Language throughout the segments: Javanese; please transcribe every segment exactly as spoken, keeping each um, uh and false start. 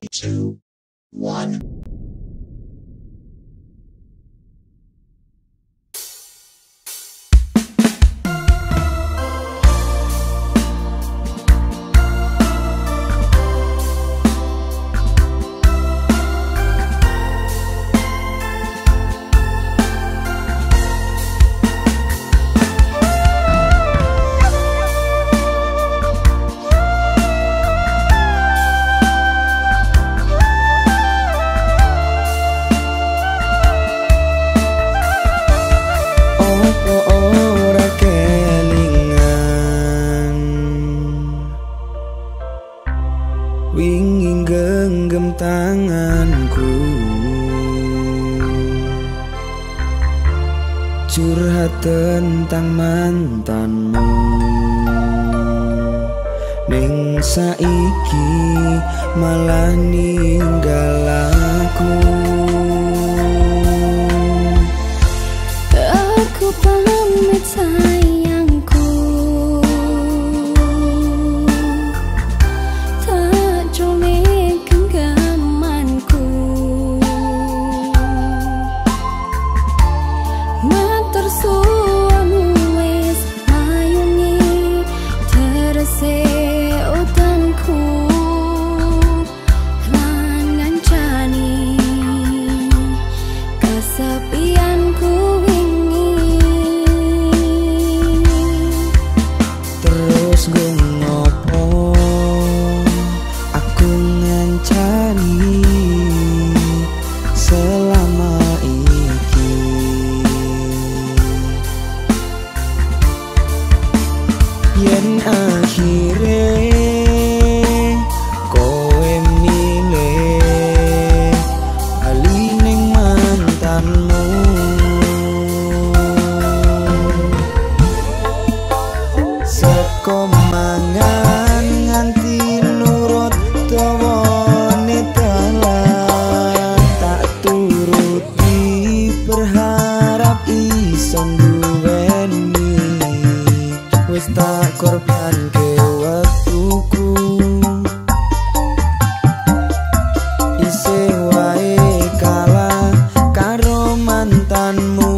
two, one. Wingi genggam tanganku, curhat tentang mantanmu. Ning saiki malah ninggal aku. Aku pamit sayangku, tak culik genggamanku. Matur suwun wis mayungi terse utanku lan ngancani kesepianku. Terus gue ngopo aku ngancani selama iki. Yen akhire kowe milih bali ning mantanmu, seko mangan nganti nurut dawane dalan, tak turuti berharap iso duweni. Wis tak korbanke waktuku, isih wae kalah karo mantanmu.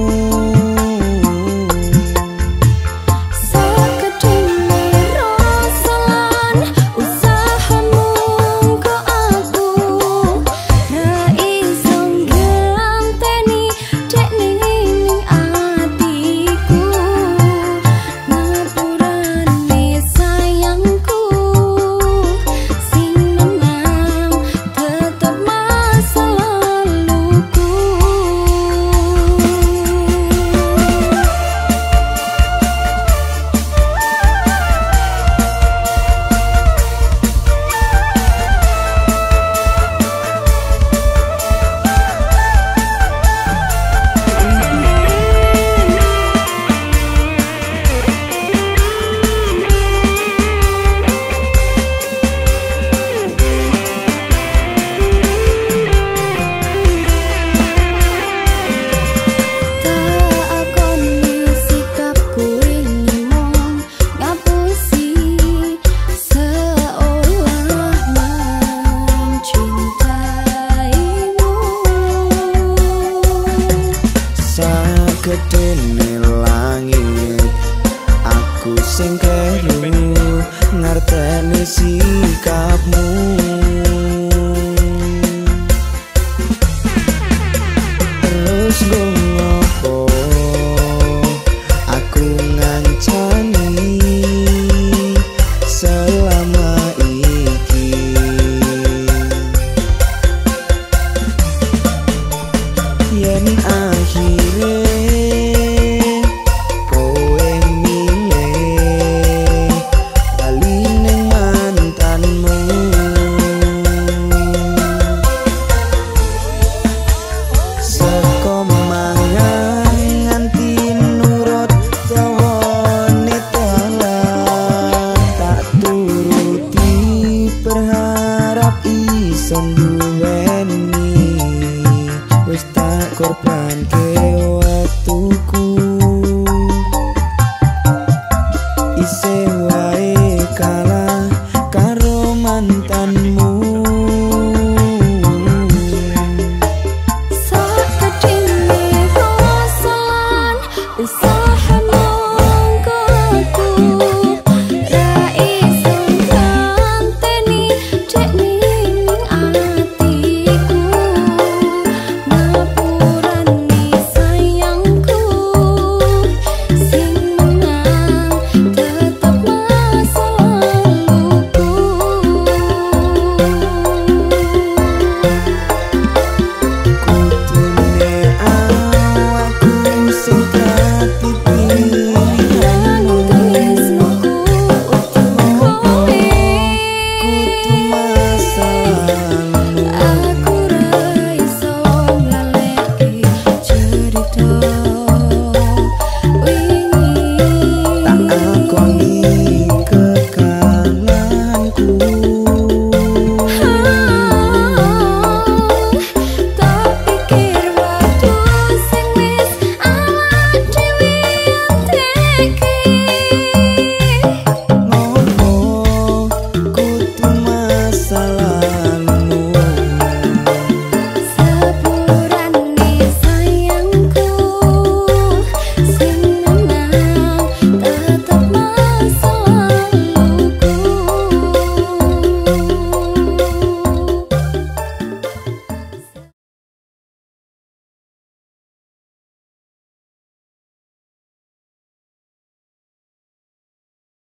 Gedene langit, aku sing kleru ngerteni sikapmu. Terus gue ngopo aku ngancani selama iki. Yen akhire duweni, wis tak korbanke waktuku.